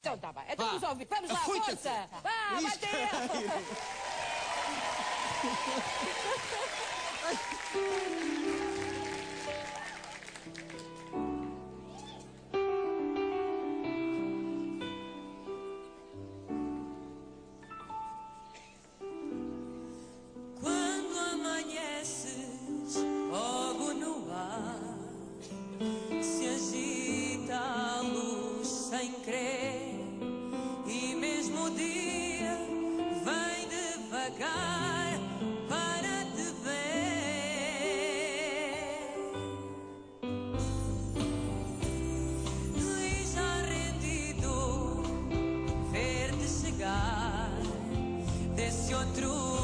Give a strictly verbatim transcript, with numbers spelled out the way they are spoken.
Então tá bem. Então vamos ouvir. Vamos lá, Fui, força. Vá, vai ter. Quando amanheces logo no ar, se agita a luz sem crer, e mesmo o dia vem devagar para te ver. E já rendido ver-te chegar desse outro